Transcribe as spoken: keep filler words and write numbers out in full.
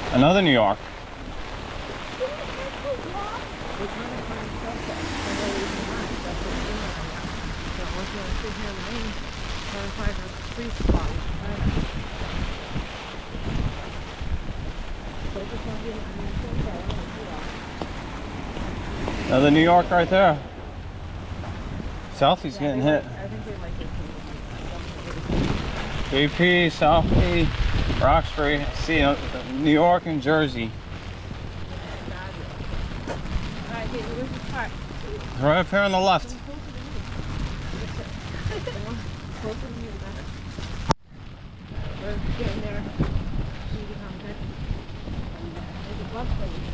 Another New York. Another New York right there. Southie's getting hit. B P, Southie, Roxbury. See, uh, New York and Jersey. Right up here on the left. We're getting there.